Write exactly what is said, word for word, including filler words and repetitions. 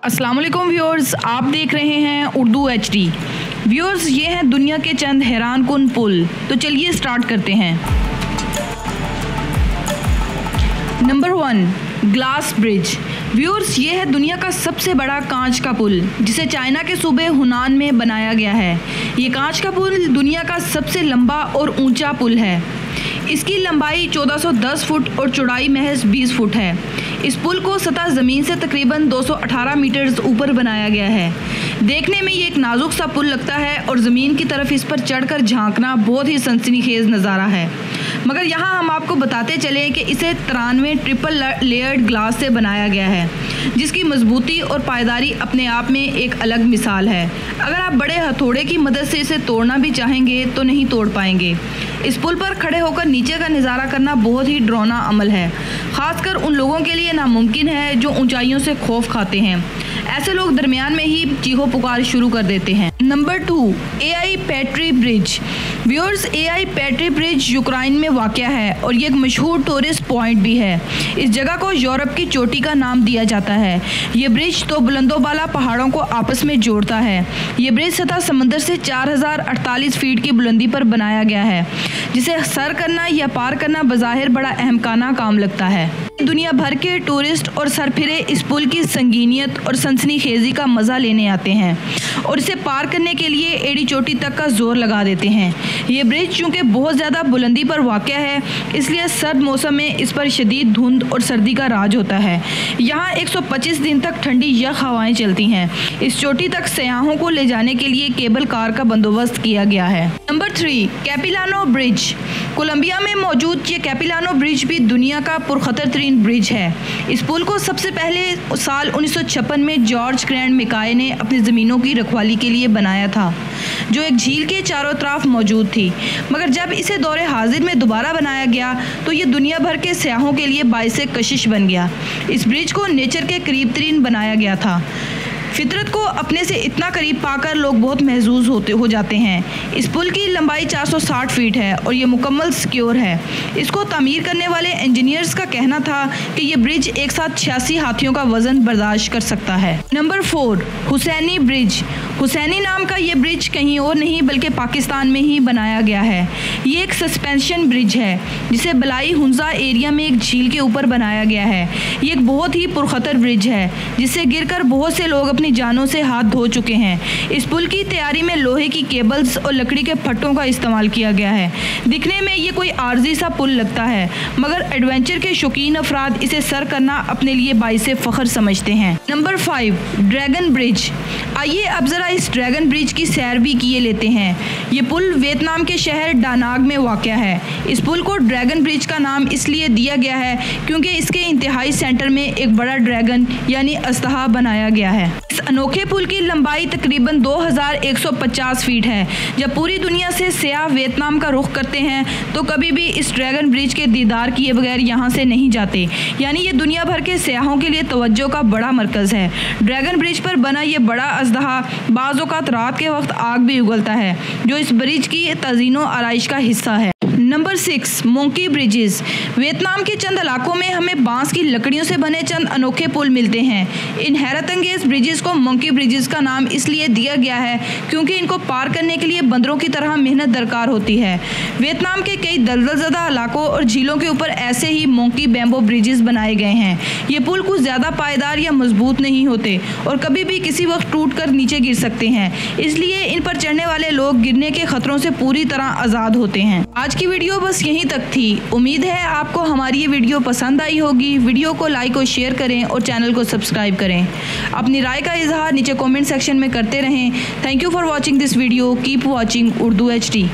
अस्सलाम वालेकुम व्यूअर्स, आप देख रहे हैं उर्दू एच डी। व्यूअर्स, ये हैं दुनिया के चंद हैरान कुन पुल। तो चलिए स्टार्ट करते हैं। Number one, glass bridge. Viewers, ये है दुनिया का सबसे बड़ा कांच का पुल, जिसे चाइना के सूबे हुनान में बनाया गया है। ये कांच का पुल दुनिया का सबसे लंबा और ऊंचा पुल है। इसकी लंबाई चौदह सौ दस फुट और चौड़ाई महज बीस फुट है। इस पुल को सतह ज़मीन से तकरीबन दो सौ अठारह मीटर ऊपर बनाया गया है। देखने में ये एक नाजुक सा पुल लगता है और ज़मीन की तरफ इस पर चढ़कर झांकना बहुत ही सनसनीखेज नज़ारा है। मगर यहाँ हम आपको बताते चले कि इसे तिरानवे ट्रिपल लेयर्ड ग्लास से बनाया गया है, जिसकी मजबूती और पायदारी अपने आप में एक अलग मिसाल है। अगर आप बड़े हथौड़े की मदद से इसे तोड़ना भी चाहेंगे तो नहीं तोड़ पाएंगे। इस पुल पर खड़े होकर नीचे का नज़ारा करना बहुत ही डरावना अमल है, खासकर उन लोगों के लिए नामुमकिन है जो ऊंचाइयों से खौफ खाते हैं। ऐसे लोग दरमियान में ही चीखो पुकार शुरू कर देते हैं। Number two, Ai Petri bridge. Viewers, Ai Petri bridge Ukraine में वाक़या है और ये एक मशहूर टूरिस्ट पॉइंट भी है। इस जगह को यूरोप की चोटी का नाम दिया जाता है। ये ब्रिज तो बुलंदोबाला पहाड़ों को आपस में जोड़ता है। ये ब्रिज सतह समंदर से चार हज़ार अड़तालीस फीट की बुलंदी पर बनाया गया है, जिसे सर करना या पार करना बज़ाहिर बड़ा अहमकाना काम लगता है। दुनिया भर के टूरिस्ट और सरफिरे इस पुल की संगीनियत और सनसनीखेजी का मज़ा लेने आते हैं और इसे पार करने के लिए एड़ी चोटी तक का जोर लगा देते हैं। ये ब्रिज चूँकि बहुत ज़्यादा बुलंदी पर वाक़या है, इसलिए सर्द मौसम में इस पर शदीद धुंध और सर्दी का राज होता है। यहाँ एक सौ पच्चीस दिन तक ठंडी यख हवाएं चलती हैं। इस चोटी तक सयाहों को ले जाने के लिए केबल कार का बंदोबस्त किया गया है। Number three, Capilano bridge. Columbia में मौजूद ये कैपिलानो ब्रिज भी दुनिया का पुरखतर तरीन ब्रिज है। इस पुल को सबसे पहले साल उन्नीस सौ छप्पन में जॉर्ज ग्रैंड मिकाय ने अपनी ज़मीनों की रखवाली के लिए बनाया था, जो एक झील के चारों तरफ मौजूद थी। मगर जब इसे दौरे हाजिर में दोबारा बनाया गया तो ये दुनिया भर के सयाहों के लिए बाइसे कशिश बन गया। इस ब्रिज को नेचर के करीब तरीन बनाया गया था। फितरत को अपने से इतना करीब पाकर लोग बहुत महजूज होते हो जाते हैं। इस पुल की लंबाई चार सौ साठ फीट है और ये मुकम्मल सिक्योर है। इसको तामीर करने वाले इंजीनियर्स का कहना था कि ये ब्रिज एक साथ छियासी हाथियों का वजन बर्दाश्त कर सकता है। Number four, Hussaini bridge. Hussaini नाम का ये ब्रिज कहीं और नहीं बल्कि पाकिस्तान में ही बनाया गया है। ये एक सस्पेंशन ब्रिज है, जिसे बलाई हुंजा एरिया में एक झील के ऊपर बनाया गया है। ये एक बहुत ही पुरखतर ब्रिज है, जिससे गिरकर बहुत से लोग अपनी जानों से हाथ धो चुके हैं। इस पुल की तैयारी में लोहे की केबल्स और लकड़ी के फट्टों का इस्तेमाल किया गया है। दिखने में ये कोई आर्जी सा पुल लगता है, मगर एडवेंचर के शौकीन अफराद इसे सर करना अपने लिए बाइसे फख्र समझते हैं। Number five, dragon bridge. आइए अब जरा इस ड्रैगन ब्रिज की सैर भी किए लेते हैं। ये पुल वियतनाम के शहर डानाग में वाक़या है। इस पुल को ड्रैगन ब्रिज का नाम इसलिए दिया गया है क्योंकि इसके इंतहाई सेंटर में एक बड़ा ड्रैगन यानी अस्तहा बनाया गया है। इस अनोखे पुल की लंबाई तकरीबन दो हज़ार एक सौ पचास फीट है। जब पूरी दुनिया से सयाह वियतनाम का रुख करते हैं तो कभी भी इस ड्रैगन ब्रिज के दीदार किए बगैर यहाँ से नहीं जाते। यानी ये दुनिया भर के सयाहों के लिए तवज्जो का बड़ा मरकज़ है। ड्रैगन ब्रिज पर बना ये बड़ा अजदहा बाज़ औक़ात रात के वक्त आग भी उगलता है, जो इस ब्रिज की तज़ीनो आराइश का हिस्सा है। Number six, monkey bridges. Vietnam के चंद इलाकों में हमें बांस की लकड़ियों से बने चंद अनोखे पुल मिलते हैं। इन हैरत अंगेज ब्रिजेस को मोंकी ब्रिजेस का नाम इसलिए दिया गया है क्योंकि इनको पार करने के लिए बंदरों की तरह मेहनत दरकार होती है। वियतनाम के कई दलदलज़दा इलाकों और झीलों के ऊपर ऐसे ही मोंकी बैम्बो ब्रिजेस बनाए गए हैं। ये पुल कुछ ज़्यादा पायदार या मजबूत नहीं होते और कभी भी किसी वक्त टूट कर नीचे गिर सकते हैं, इसलिए इन पर चढ़ने वाले लोग गिरने के खतरों से पूरी तरह आज़ाद होते हैं। आज की वीडियो बस यहीं तक थी। उम्मीद है आपको हमारी ये वीडियो पसंद आई होगी। वीडियो को लाइक और शेयर करें और चैनल को सब्सक्राइब करें। अपनी राय का इजहार नीचे कमेंट सेक्शन में करते रहें। Thank you for watching this video. Keep watching Urdu H D.